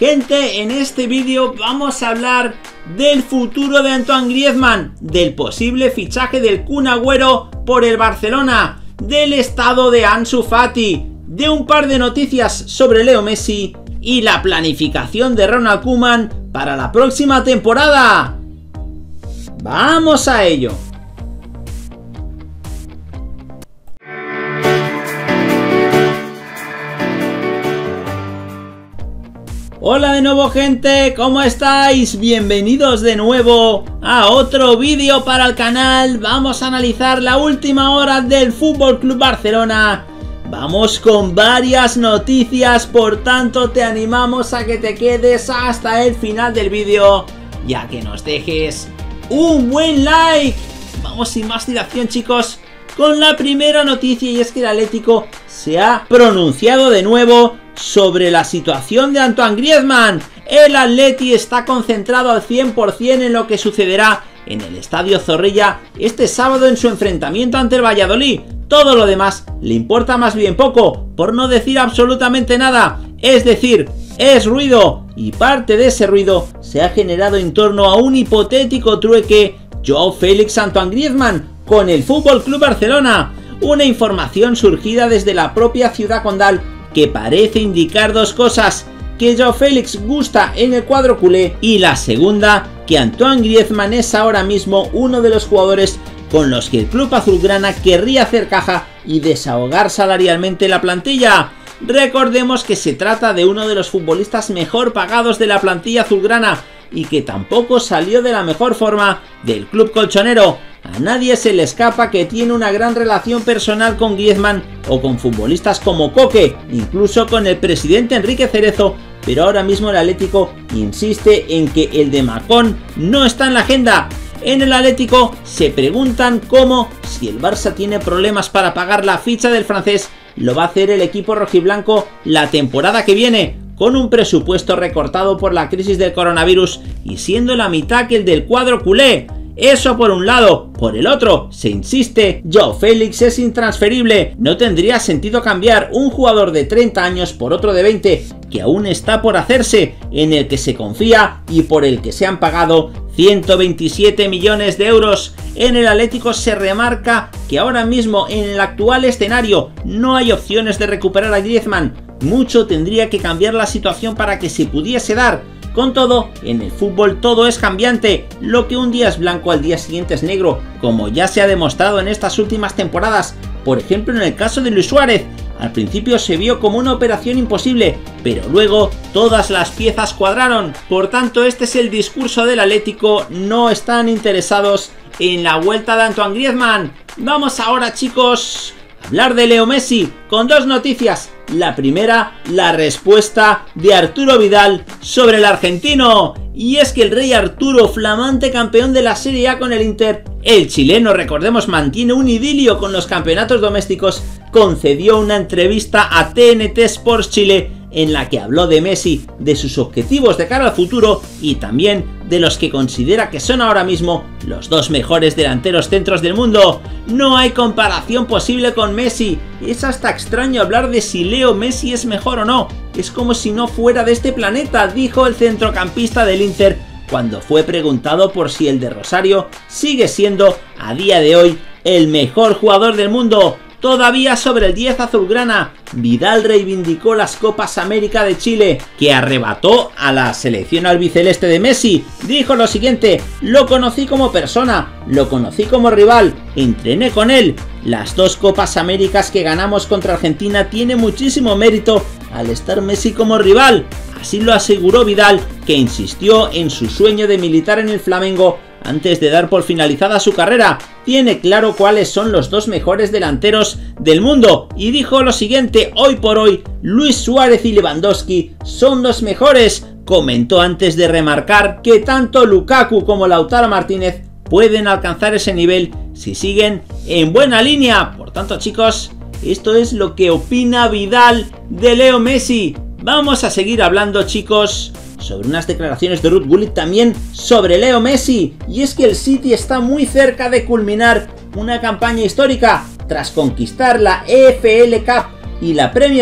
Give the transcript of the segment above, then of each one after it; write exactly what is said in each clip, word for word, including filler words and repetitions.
Gente, en este vídeo vamos a hablar del futuro de Antoine Griezmann, del posible fichaje del Kun Agüero por el Barcelona, del estado de Ansu Fati, de un par de noticias sobre Leo Messi y la planificación de Ronald Koeman para la próxima temporada. ¡Vamos a ello! Hola de nuevo, gente, ¿cómo estáis? Bienvenidos de nuevo a otro vídeo para el canal. Vamos a analizar la última hora del F C Barcelona. Vamos con varias noticias, por tanto te animamos a que te quedes hasta el final del vídeo y a que nos dejes un buen like. Vamos sin más dilación, chicos, con la primera noticia, y es que el Atlético se ha pronunciado de nuevo sobre la situación de Antoine Griezmann. El Atleti está concentrado al cien por cien en lo que sucederá en el Estadio Zorrilla este sábado en su enfrentamiento ante el Valladolid. Todo lo demás le importa más bien poco, por no decir absolutamente nada. Es decir, es ruido, y parte de ese ruido se ha generado en torno a un hipotético trueque Joao Félix-Antoine Griezmann con el F C Barcelona. Una información surgida desde la propia ciudad condal que parece indicar dos cosas: que Joao Félix gusta en el cuadro culé, y la segunda, que Antoine Griezmann es ahora mismo uno de los jugadores con los que el club azulgrana querría hacer caja y desahogar salarialmente la plantilla. Recordemos que se trata de uno de los futbolistas mejor pagados de la plantilla azulgrana y que tampoco salió de la mejor forma del club colchonero. A nadie se le escapa que tiene una gran relación personal con Griezmann o con futbolistas como Koke, incluso con el presidente Enrique Cerezo, pero ahora mismo el Atlético insiste en que el de Macón no está en la agenda. En el Atlético se preguntan cómo, si el Barça tiene problemas para pagar la ficha del francés, lo va a hacer el equipo rojiblanco la temporada que viene, con un presupuesto recortado por la crisis del coronavirus y siendo la mitad que el del cuadro culé. Eso por un lado. Por el otro, se insiste, Joao Félix es intransferible. No tendría sentido cambiar un jugador de treinta años por otro de veinte, que aún está por hacerse, en el que se confía y por el que se han pagado ciento veintisiete millones de euros. En el Atlético se remarca que ahora mismo en el actual escenario no hay opciones de recuperar a Griezmann. Mucho tendría que cambiar la situación para que se pudiese dar. Con todo, en el fútbol todo es cambiante. Lo que un día es blanco al día siguiente es negro, como ya se ha demostrado en estas últimas temporadas. Por ejemplo, en el caso de Luis Suárez, al principio se vio como una operación imposible, pero luego todas las piezas cuadraron. Por tanto, este es el discurso del Atlético: no están interesados en la vuelta de Antoine Griezmann. Vamos ahora, chicos, a hablar de Leo Messi con dos noticias. La primera, la respuesta de Arturo Vidal sobre el argentino. Y es que el Rey Arturo, flamante campeón de la Serie A con el Inter, el chileno, recordemos, mantiene un idilio con los campeonatos domésticos, concedió una entrevista a T N T Sports Chile en la que habló de Messi, de sus objetivos de cara al futuro y también de los que considera que son ahora mismo los dos mejores delanteros centros del mundo. No hay comparación posible con Messi. Es hasta extraño hablar de si Leo Messi es mejor o no. Es como si no fuera de este planeta, dijo el centrocampista del Inter cuando fue preguntado por si el de Rosario sigue siendo a día de hoy el mejor jugador del mundo. Todavía sobre el diez azulgrana, Vidal reivindicó las Copas América de Chile, que arrebató a la selección albiceleste de Messi. Dijo lo siguiente: lo conocí como persona, lo conocí como rival, entrené con él. Las dos Copas Américas que ganamos contra Argentina tiene muchísimo mérito al estar Messi como rival. Así lo aseguró Vidal, que insistió en su sueño de militar en el Flamengo antes de dar por finalizada su carrera. Tiene claro cuáles son los dos mejores delanteros del mundo y dijo lo siguiente: hoy por hoy Luis Suárez y Lewandowski son los mejores. Comentó antes de remarcar que tanto Lukaku como Lautaro Martínez pueden alcanzar ese nivel si siguen en buena línea. Por tanto, chicos, esto es lo que opina Vidal de Leo Messi. Vamos a seguir hablando, chicos, sobre unas declaraciones de Ruud Gullit también sobre Leo Messi, y es que el City está muy cerca de culminar una campaña histórica tras conquistar la E F L Cup y la Premier League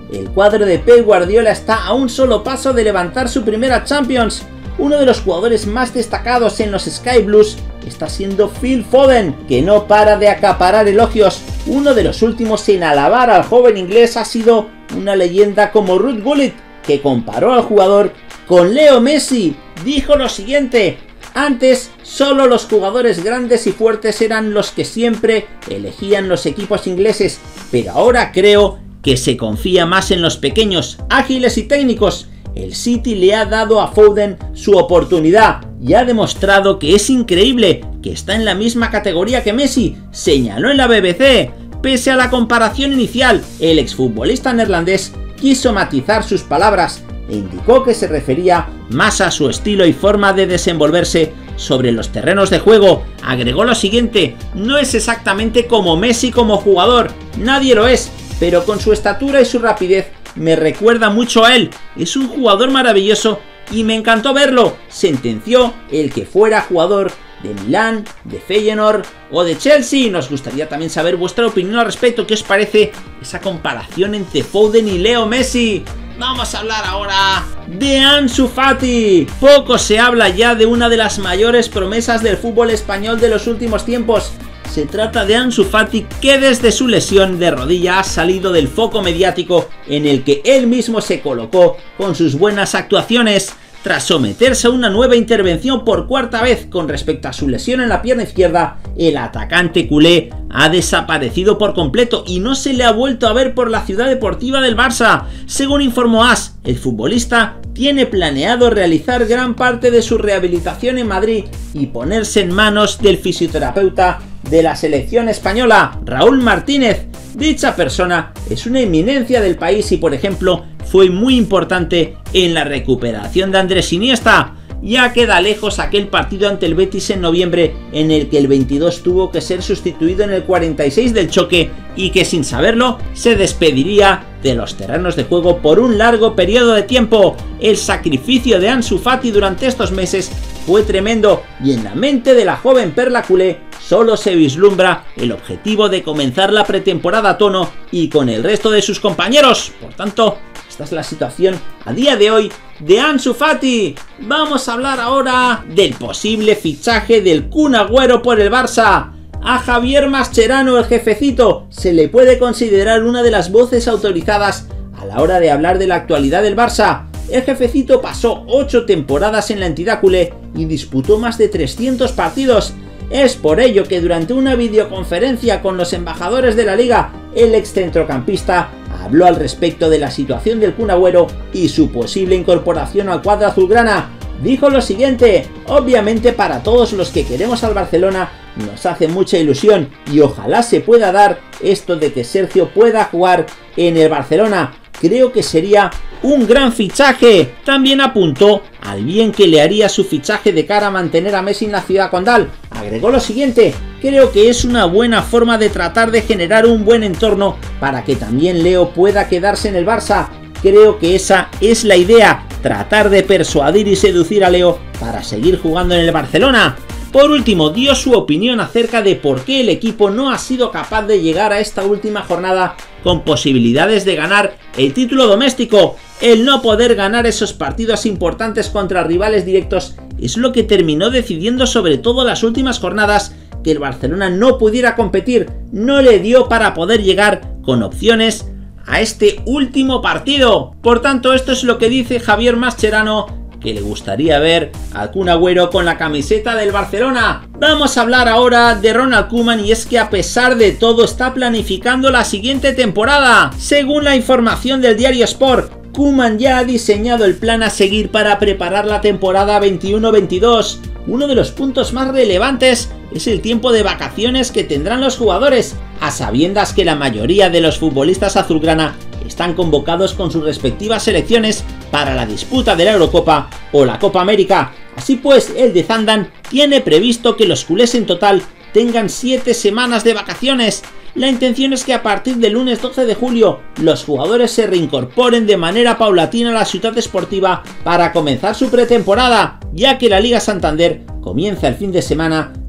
el cuadro de Pep Guardiola está a un solo paso de levantar su primera Champions. Uno de los jugadores más destacados en los Sky Blues está siendo Phil Foden, que no para de acaparar elogios. Uno de los últimos en alabar al joven inglés ha sido una leyenda como Ruud Gullit, que comparó al jugador con Leo Messi. Dijo lo siguiente: antes solo los jugadores grandes y fuertes eran los que siempre elegían los equipos ingleses, pero ahora creo que se confía más en los pequeños, ágiles y técnicos. El City le ha dado a Foden su oportunidad y ha demostrado que es increíble, que está en la misma categoría que Messi, señaló en la B B C. Pese a la comparación inicial, el exfutbolista neerlandés quiso matizar sus palabras e indicó que se refería más a su estilo y forma de desenvolverse sobre los terrenos de juego. Agregó lo siguiente: no es exactamente como Messi como jugador, nadie lo es, pero con su estatura y su rapidez me recuerda mucho a él. Es un jugador maravilloso y me encantó verlo, sentenció el que fuera jugador de Milán, de Feyenoord o de Chelsea. Nos gustaría también saber vuestra opinión al respecto. ¿Qué os parece esa comparación entre Foden y Leo Messi? Vamos a hablar ahora de Ansu Fati. Poco se habla ya de una de las mayores promesas del fútbol español de los últimos tiempos. Se trata de Ansu Fati, que desde su lesión de rodilla ha salido del foco mediático en el que él mismo se colocó con sus buenas actuaciones. Tras someterse a una nueva intervención por cuarta vez con respecto a su lesión en la pierna izquierda, el atacante culé ha desaparecido por completo y no se le ha vuelto a ver por la ciudad deportiva del Barça. Según informó AS, el futbolista tiene planeado realizar gran parte de su rehabilitación en Madrid y ponerse en manos del fisioterapeuta de la selección española, Raúl Martínez. Dicha persona es una eminencia del país y, por ejemplo, fue muy importante en la recuperación de Andrés Iniesta. Ya queda lejos aquel partido ante el Betis en noviembre en el que el veintidós tuvo que ser sustituido en el cuarenta y seis del choque y que sin saberlo se despediría de los terrenos de juego por un largo periodo de tiempo. El sacrificio de Ansu Fati durante estos meses fue tremendo y en la mente de la joven perla culé solo se vislumbra el objetivo de comenzar la pretemporada a tono y con el resto de sus compañeros. Por tanto, esta es la situación a día de hoy de Ansu Fati. Vamos a hablar ahora del posible fichaje del Kun Agüero por el Barça. A Javier Mascherano, el jefecito, se le puede considerar una de las voces autorizadas a la hora de hablar de la actualidad del Barça. El jefecito pasó ocho temporadas en la entidad culé y disputó más de trescientos partidos. Es por ello que durante una videoconferencia con los embajadores de la liga, el excentrocampista habló al respecto de la situación del Kun Agüero y su posible incorporación al cuadro azulgrana. Dijo lo siguiente: obviamente para todos los que queremos al Barcelona nos hace mucha ilusión y ojalá se pueda dar esto de que Sergio pueda jugar en el Barcelona. Creo que sería un gran fichaje. También apuntó al bien que le haría su fichaje de cara a mantener a Messi en la ciudad condal. Agregó lo siguiente: creo que es una buena forma de tratar de generar un buen entorno para que también Leo pueda quedarse en el Barça. Creo que esa es la idea, tratar de persuadir y seducir a Leo para seguir jugando en el Barcelona. Por último, dio su opinión acerca de por qué el equipo no ha sido capaz de llegar a esta última jornada con posibilidades de ganar el título doméstico. El no poder ganar esos partidos importantes contra rivales directos es lo que terminó decidiendo sobre todo las últimas jornadas que el Barcelona no pudiera competir. No le dio para poder llegar con opciones a este último partido. Por tanto, esto es lo que dice Javier Mascherano, que le gustaría ver al Kun Agüero con la camiseta del Barcelona. Vamos a hablar ahora de Ronald Koeman, y es que a pesar de todo está planificando la siguiente temporada. Según la información del diario Sport, Koeman ya ha diseñado el plan a seguir para preparar la temporada veintiuno veintidós. Uno de los puntos más relevantes es el tiempo de vacaciones que tendrán los jugadores, a sabiendas que la mayoría de los futbolistas azulgrana están convocados con sus respectivas selecciones para la disputa de la Eurocopa o la Copa América. Así pues, el de Zandam tiene previsto que los culés en total tengan siete semanas de vacaciones. La intención es que a partir del lunes doce de julio los jugadores se reincorporen de manera paulatina a la ciudad esportiva para comenzar su pretemporada, ya que la Liga Santander comienza el fin de semana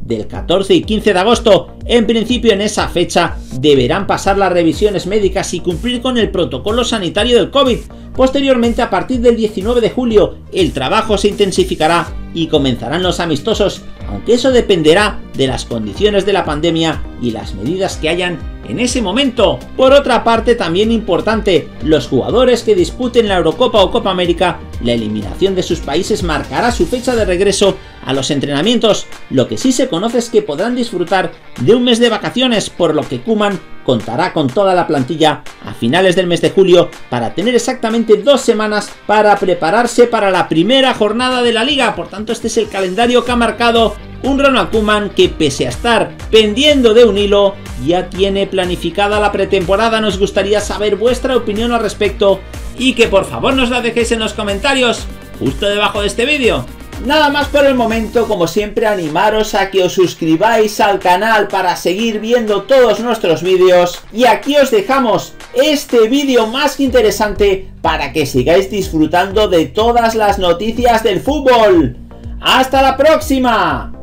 del catorce y quince de agosto. En principio, en esa fecha deberán pasar las revisiones médicas y cumplir con el protocolo sanitario del COVID. Posteriormente, a partir del diecinueve de julio, el trabajo se intensificará y comenzarán los amistosos, aunque eso dependerá de las condiciones de la pandemia y las medidas que hayan en ese momento. Por otra parte, también importante, los jugadores que disputen la Eurocopa o Copa América, la eliminación de sus países marcará su fecha de regreso a los entrenamientos. Lo que sí se conoce es que podrán disfrutar de un mes de vacaciones, por lo que Koeman contará con toda la plantilla a finales del mes de julio para tener exactamente dos semanas para prepararse para la primera jornada de la liga. Por tanto, este es el calendario que ha marcado un Ronald Koeman, que pese a estar pendiendo de un hilo, ya tiene planificada la pretemporada. Nos gustaría saber vuestra opinión al respecto y que por favor nos la dejéis en los comentarios justo debajo de este vídeo. Nada más por el momento. Como siempre, animaros a que os suscribáis al canal para seguir viendo todos nuestros vídeos, y aquí os dejamos este vídeo más que interesante para que sigáis disfrutando de todas las noticias del fútbol. ¡Hasta la próxima!